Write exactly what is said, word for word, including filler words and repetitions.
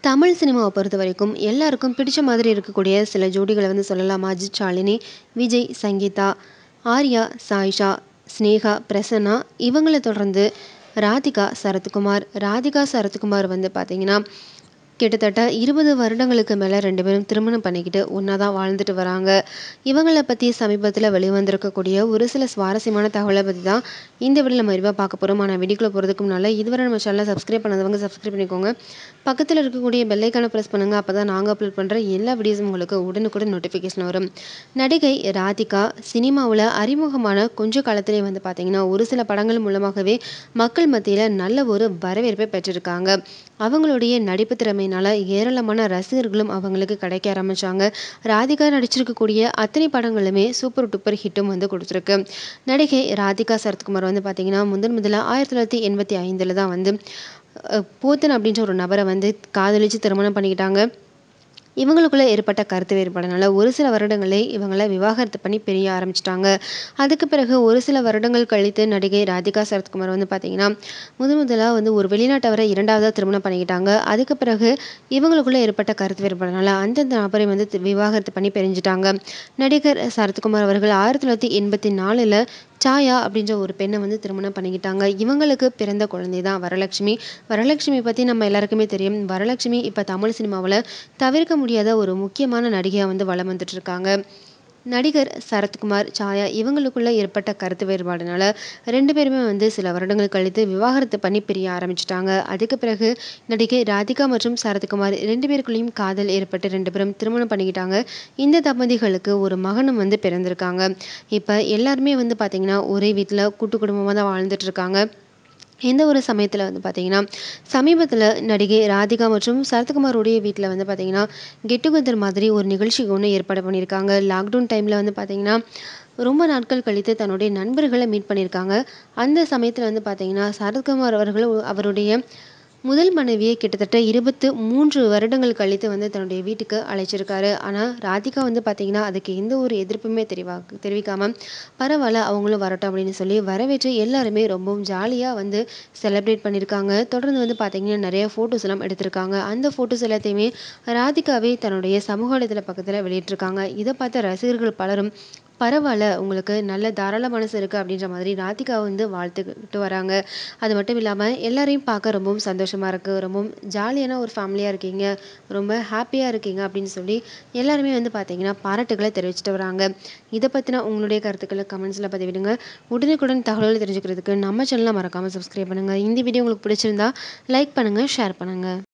தமிழ் சினிமாவை பொறுத்த வரைக்கும் எல்லாருக்கும் பிடிச்ச மாதிரி இருக்கக்கூடிய சில ஜோடிகளை வந்து சொல்லலாம். அஜித், ஷாலினி, விஜய், சங்கீதா, ஆர்யா, சாயிஷா, ஸ்னேகா, பிரசன்னா, இவங்கள தொடர்ந்து ராதிகா, சரத்குமார். ராதிகா, சரத்குமார் வந்து பார்த்தீங்கன்னா கிட்டத்தட்ட இருபது வருடங்களுக்கு மேலே ரெண்டு பேரும் திருமணம் பண்ணிக்கிட்டு ஒன்றா தான் வாழ்ந்துட்டு வராங்க. இவங்களை பற்றி சமீபத்தில் வெளிவந்திருக்கக்கூடிய ஒரு சில சுவாரஸ்யமான தகவலை பற்றி தான் இந்த வீடியோ நம்ம விரிவாக பார்க்க போகிறோம். ஆனால் வீடியோக்குள்ளே போகிறதுக்கு முன்னால் இதுவரை நம்ம சேனலை சப்ஸ்கிரைப் பண்ணாதவங்க சப்ஸ்கிரைப் பண்ணிக்கோங்க. பக்கத்தில் இருக்கக்கூடிய பெல்லைக்கான ப்ரெஸ் பண்ணுங்கள். அப்போ தான் நாங்கள் அப்லோட் பண்ணுற எல்லா வீடியோஸும் உங்களுக்கு உடனுக்குடன் நோட்டிஃபிகேஷன் வரும். நடிகை ராதிகா சினிமாவில் அறிமுகமான கொஞ்ச காலத்திலே வந்து பார்த்திங்கன்னா ஒரு சில படங்கள் மூலமாகவே மக்கள் மத்தியில் நல்ல ஒரு வரவேற்பை பெற்றிருக்காங்க. அவங்களுடைய நடிப்பு திறமையினால ஏராளமான ரசிகர்களும் அவங்களுக்கு கிடைக்க ஆரம்பிச்சாங்க. ராதிகா நடிச்சிருக்கக்கூடிய அத்தனை படங்களுமே சூப்பர் டூப்பர் ஹிட்டும் வந்து கொடுத்துருக்கு. நடிகை ராதிகா சரத்குமார் வந்து பார்த்தீங்கன்னா முதன் முதலாக ஆயிரத்தி தொள்ளாயிரத்தி எண்பத்தி ஐந்தில் தான் வந்து போத்தன் அப்படின்ற ஒரு நபரை வந்து காதலிச்சு திருமணம் பண்ணிக்கிட்டாங்க. இவங்களுக்குள்ள ஏற்பட்ட கருத்து வேறுபாடுனால ஒரு சில வருடங்களே இவங்களை விவாகரத்து பண்ணி பிரிய ஆரம்பிச்சிட்டாங்க. அதுக்கு பிறகு ஒரு சில வருடங்கள் கழித்து நடிகை ராதிகா சரத்குமார் வந்து பார்த்தீங்கன்னா முதன் முதலாக வந்து ஒரு வெளிநாட்டவரை இரண்டாவதாக திருமணம் பண்ணிக்கிட்டாங்க. அதுக்கு பிறகு இவங்களுக்குள்ள ஏற்பட்ட கருத்து வேறுபாடுனால அந்த நபரை வந்து விவாகரத்து பண்ணி பிரிஞ்சுட்டாங்க. நடிகர் சரத்குமார் அவர்கள் ஆயிரத்தி தொள்ளாயிரத்தி எண்பத்தி நாலில் சாயா அப்படின்ற ஒரு பெண்ணை வந்து திருமணம் பண்ணிக்கிட்டாங்க. இவங்களுக்கு பிறந்த குழந்தை தான் வரலட்சுமி. வரலட்சுமி பற்றி நம்ம எல்லாருக்குமே தெரியும். வரலட்சுமி இப்போ தமிழ் சினிமாவில் தவிர்க்க முடியாத ஒரு முக்கியமான நடிகையாக வந்து வலம் வந்துட்டு இருக்காங்க. நடிகர் சரத்குமார், சாயா இவங்களுக்குள்ள ஏற்பட்ட கருத்து வேறுபாடுனால ரெண்டு பேருமே வந்து சில வருடங்கள் கழித்து விவாகரத்து பண்ணி பிரிய ஆரம்பிச்சிட்டாங்க. அதுக்கு பிறகு நடிகை ராதிகா மற்றும் சரத்குமார் ரெண்டு பேருக்குள்ளேயும் காதல் ஏற்பட்டு ரெண்டு பேரும் திருமணம் பண்ணிக்கிட்டாங்க. இந்த தம்பதிகளுக்கு ஒரு மகனும் வந்து பிறந்திருக்காங்க. இப்போ எல்லாருமே வந்து பார்த்திங்கன்னா ஒரே வீட்டில் கூட்டு குடும்பமாக தான் வாழ்ந்துட்டு இருக்காங்க. இந்த ஒரு சமயத்தில் வந்து பார்த்திங்கன்னா சமீபத்தில் நடிகை ராதிகா மற்றும் சரத்குமாரோடைய வீட்டில் வந்து பார்த்திங்கன்னா கெட் டுகெதர் மாதிரி ஒரு நிகழ்ச்சி ஒன்று ஏற்பாடு பண்ணியிருக்காங்க. லாக்டவுன் டைமில் வந்து பார்த்திங்கன்னா ரொம்ப நாட்கள் கழித்து தன்னுடைய நண்பர்களை மீட் பண்ணியிருக்காங்க. அந்த சமயத்தில் வந்து பார்த்திங்கன்னா சரத்குமார் அவர்கள் அவருடைய முதல் மனைவியை கிட்டத்தட்ட இருபத்து மூன்று வருடங்கள் கழித்து வந்து தன்னுடைய வீட்டுக்கு அழைச்சிருக்காரு. ஆனால் ராதிகா வந்து பார்த்திங்கன்னா அதுக்கு எந்த ஒரு எதிர்ப்புமே தெரிவா தெரிவிக்காமல் பரவாயில்ல அவங்களும் வரட்டும் அப்படின்னு சொல்லி வரவேற்று எல்லாருமே ரொம்பவும் ஜாலியாக வந்து செலிப்ரேட் பண்ணியிருக்காங்க. தொடர்ந்து வந்து பார்த்திங்கன்னா நிறைய ஃபோட்டோஸ் எல்லாம் எடுத்திருக்காங்க. அந்த ஃபோட்டோஸ் எல்லாத்தையுமே ராதிகாவே தன்னுடைய சமூக வலைதள பக்கத்தில் வெளியிட்டிருக்காங்க. இதை பார்த்த ரசிகர்கள் பலரும் பரவாயில்ல உங்களுக்கு நல்ல தாராள மனசு இருக்குது அப்படின்ற மாதிரி ராதிகா வந்து வாழ்த்துக்கிட்டு வராங்க. அது மட்டும் இல்லாமல் எல்லாரையும் பார்க்க ரொம்பவும் சந்தோஷமாக இருக்குது, ரொம்பவும் ஜாலியான ஒரு ஃபேமிலியாக இருக்கீங்க, ரொம்ப ஹாப்பியாக இருக்கீங்க அப்படின்னு சொல்லி எல்லாருமே வந்து பார்த்தீங்கன்னா பாராட்டுகளை தெரிவிச்சிட்டு வராங்க. இதை பற்றின உங்களுடைய கருத்துக்களை கமெண்ட்ஸில் பதிவிடுங்க. உடனுக்குடன் தகவல்கள் தெரிஞ்சுக்கிறதுக்கு நம்ம சேனலை மறக்காமல் சப்ஸ்கிரைப் பண்ணுங்கள். இந்த வீடியோ உங்களுக்கு பிடிச்சிருந்தா லைக் பண்ணுங்கள், ஷேர் பண்ணுங்கள்.